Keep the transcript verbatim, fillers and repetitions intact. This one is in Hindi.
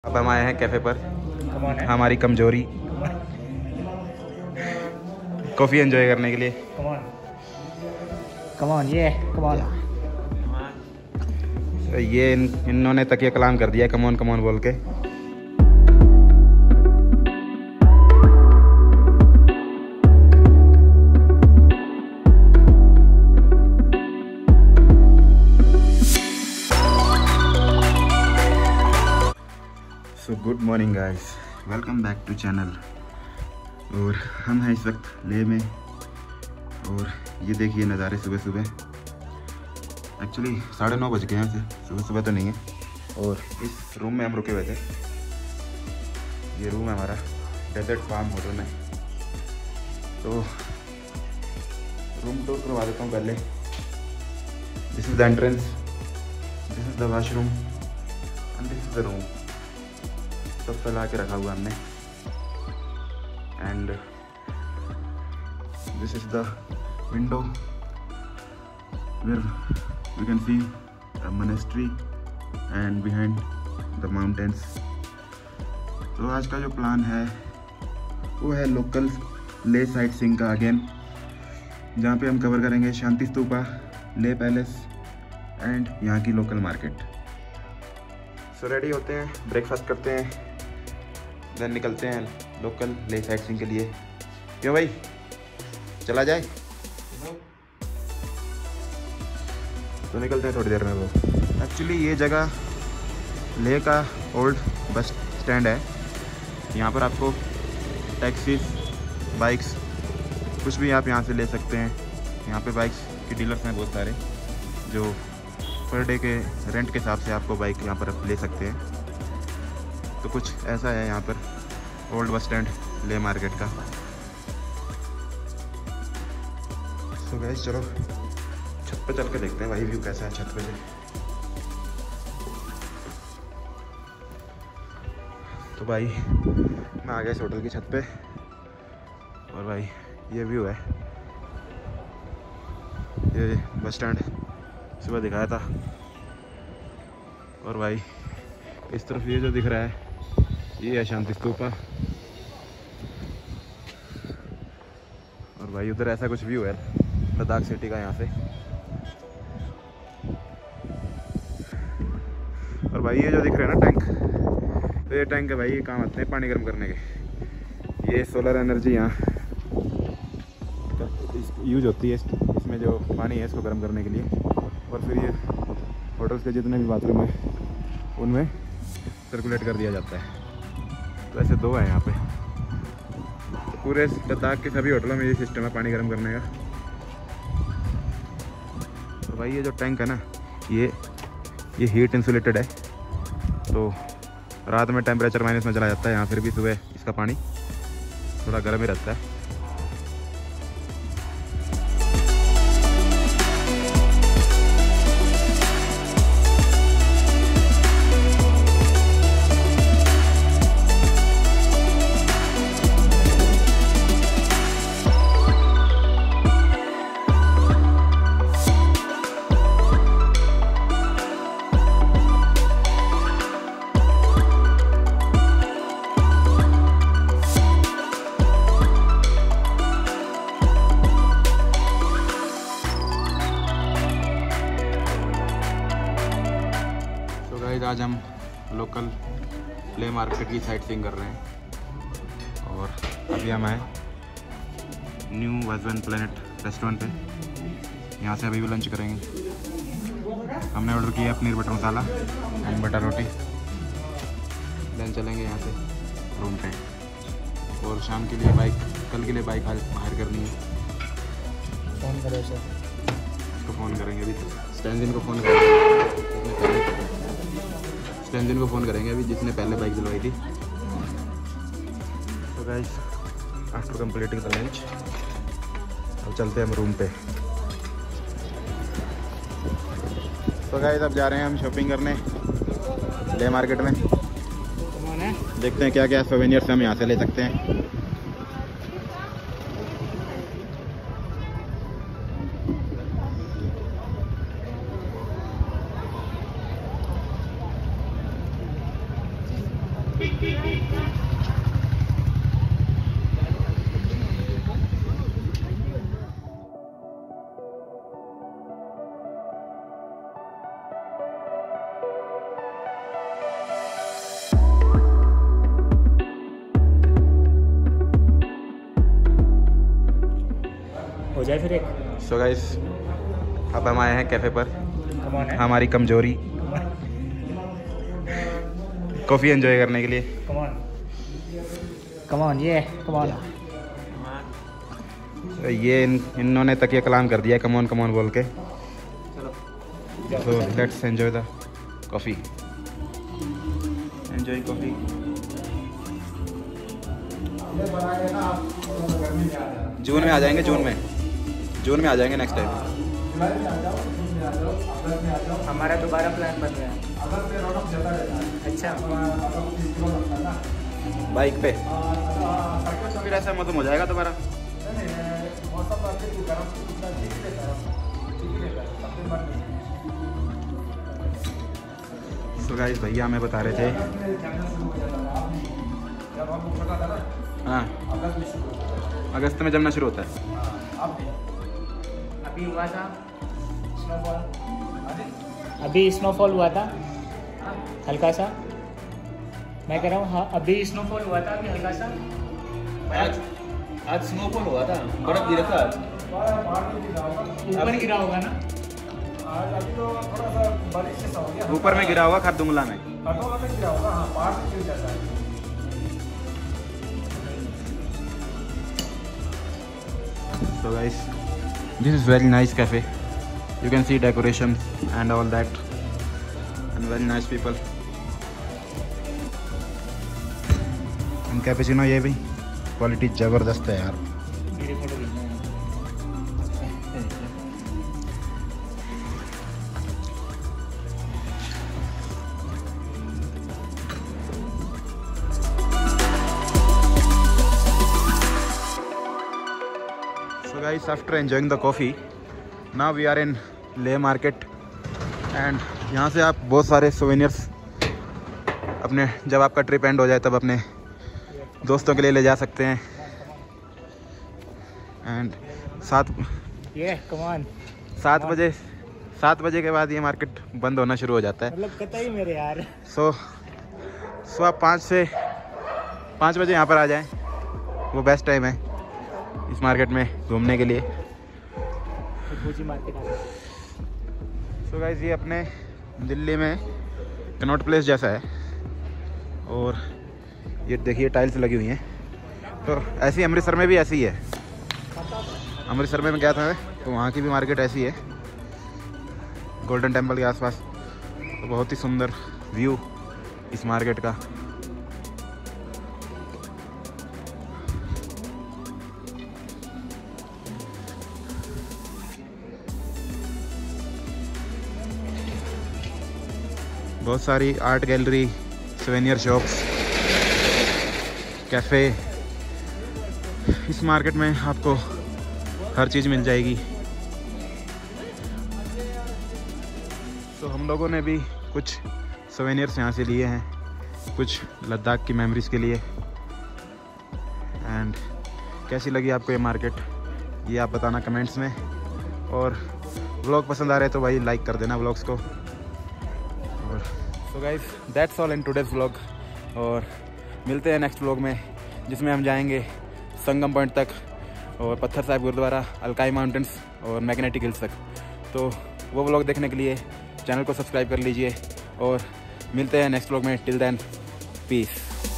अब हम आए हैं कैफ़े पर। हमारी कमजोरी कॉफ़ी एंजॉय करने के लिए। कम ऑन ये कम ऑन। ये इन, इन्होंने तकिया कलाम कर दिया कमॉन कमॉन बोल on. So good morning guys, welcome back to channel. और हम हैं इस वक्त लेह में और ये देखिए नज़ारे सुबह सुबह। एक्चुअली साढ़े नौ बज गए हैं, से सुबह सुबह तो नहीं है। और इस रूम में हम रुके हुए थे। ये रूम है हमारा डेजर्ट फार्म होटल में। तो रूम टूर करवा देता हूँ पहले। This is the entrance, this is the washroom and this is the room. सब फैला के रखा हुआ हमने। And this is the window where we can see a monastery and behind the mountains. तो आज का जो प्लान है वो है लोकल ले साइट सीइंग का अगेन, जहाँ पे हम कवर करेंगे शांति स्तूपा, ले पैलेस एंड यहाँ की लोकल मार्केट। सो रेडी होते हैं, ब्रेकफास्ट करते हैं, देन निकलते हैं लोकल ले साइट सीइंग के लिए। क्यों भाई, चला जाए? तो निकलते हैं थोड़ी देर में। वो एक्चुअली ये जगह लेह का ओल्ड बस स्टैंड है। यहाँ पर आपको टैक्सीज, बाइक्स, कुछ भी आप यहाँ से ले सकते हैं। यहाँ पे बाइक्स के डीलर्स हैं बहुत सारे, जो पर डे के रेंट के हिसाब से आपको बाइक यहाँ पर ले सकते हैं। तो कुछ ऐसा है यहाँ पर ओल्ड बस स्टैंड ले मार्केट का। सो गाइस चलो छत पे चल के देखते हैं भाई व्यू कैसा है छत पे से। तो भाई मैं आ गया इस होटल की छत पे और भाई ये व्यू है। ये बस स्टैंड सुबह दिखाया था और भाई इस तरफ ये जो दिख रहा है ये है शांति स्तूपा। और भाई उधर ऐसा कुछ व्यू है लद्दाख सिटी का यहाँ से। और भाई ये जो दिख रहे हैं ना टैंक, तो ये टैंक है भाई, ये काम आते हैं पानी गर्म करने के। ये सोलर एनर्जी यहाँ यूज होती है इसमें, जो पानी है इसको गर्म करने के लिए। और फिर ये होटल्स के जितने भी बाथरूम हैं उनमें सर्कुलेट कर दिया जाता है। तो ऐसे दो हैं यहाँ पे। तो पूरे लद्दाख के सभी होटलों में ये सिस्टम है पानी गर्म करने का। तो भाई ये जो टैंक है ना, ये ये हीट इंसुलेटेड है। तो रात में टेम्परेचर माइनस में चला जाता है यहाँ, फिर भी सुबह इसका पानी थोड़ा गर्म ही रहता है। आज हम लोकल ले मार्केट की साइट सीइंग कर रहे हैं। और अभी हम आए न्यू वाजवन प्लेनेट रेस्टोरेंट पे। यहाँ से अभी भी लंच करेंगे। हमने ऑर्डर किया paneer butter masala and butter roti. Then चलेंगे यहाँ से रूम पे। और शाम के लिए बाइक, कल के लिए बाइक हायर करनी है। फोन करो सर, उसको फ़ोन करेंगे अभी। स्टैंजिन को फ़ोन करेंगे स्टैंजिन को फ़ोन करेंगे अभी, जिसने पहले बाइक दिलवाई थी। तो guys after completing the lunch अब चलते हैं हम रूम पे। तो गाइस अब जा रहे हैं हम शॉपिंग करने ले मार्केट में। देखते हैं क्या क्या सोवेनियर्स हम यहाँ से ले सकते हैं। हो जाए फिर एक। सो गाइस अब हम आए हैं कैफ़े पर। कम ऑन है। हमारी कमजोरी कॉफ़ी एंजॉय करने के लिए। कम ऑन कम ऑन ये कम ऑन। तो ये इन इन्होंने तकिया कलाम कर दिया कमॉन कमॉन बोल on. So let's enjoy the coffee. Enjoy coffee. जून में आ जाएंगे, जून में जून में आ जाएंगे नेक्स्ट टाइम। हमारा दोबारा प्लान बन रहा है। अच्छा बाइक पे फिर ऐसा मौसम हो जाएगा दोबारा। तो गाइस भैया हमें बता रहे थे हाँ अगस्त में जमना शुरू होता है। अभी हुआ था स्नोफॉल, अभी स्नोफॉल हुआ था हल्का सा। मैं कह रहा हूँ हाँ अभी स्नोफॉल हुआ था, अभी हल्का सा। आज आज स्नोफॉल हुआ था, बर्फ गिरा था। ऊपर गिरा होगा ना। आज अभी तो थोड़ा सा बारिश जैसा हो गया। ऊपर में गिरा होगा खारदुंगला में। खटोला में गिरा होगा, हाँ पहाड़ में गिर जाता है। So guys, this is very nice cafe. You can see decoration and all that, and very nice people. And cappuccino ये भी क्वालिटी जबरदस्त है यार। मेरी फोटो खींचना है। So guys, after enjoying the coffee, now we are in Leh market, and यहाँ से आप बहुत सारे souvenirs अपने जब आपका ट्रिप एंड हो जाए तब अपने दोस्तों के लिए ले जा सकते हैं। एंड सात ये कम ऑन सात बजे सात बजे के बाद ये मार्केट बंद होना शुरू हो जाता है। मतलब कतई मेरे यार। सो सो आप पाँच से पाँच बजे यहाँ पर आ जाएं, वो बेस्ट टाइम है इस मार्केट में घूमने के लिए। मार्केट आ गया। सो गाइस ये अपने दिल्ली में कनॉट प्लेस जैसा है, और ये देखिए टाइल्स लगी हुई हैं। तो ऐसी अमृतसर में भी ऐसी ही है। अमृतसर में मैं गया था तो वहाँ की भी मार्केट ऐसी है, गोल्डन टेम्पल के आसपास। तो बहुत ही सुंदर व्यू इस मार्केट का। बहुत सारी art gallery, souvenir shops, cafe. इस मार्केट में आपको हर चीज़ मिल जाएगी। तो हम लोगों ने भी कुछ सोवेनियर्स यहाँ से लिए हैं, कुछ लद्दाख की मेमोरीज़ के लिए। एंड कैसी लगी आपको ये मार्केट, ये आप बताना कमेंट्स में। और व्लॉग पसंद आ रहे तो भाई लाइक कर देना व्लॉग्स को। और so guys that's all in today's vlog, और मिलते हैं नेक्स्ट व्लॉग में, जिसमें हम जाएंगे संगम पॉइंट तक और पत्थर साहिब गुरुद्वारा, अलकाई माउंटेन्स और मैग्नेटिक हिल्स तक। तो वो व्लॉग देखने के लिए चैनल को सब्सक्राइब कर लीजिए, और मिलते हैं नेक्स्ट व्लॉग में। Till then piece.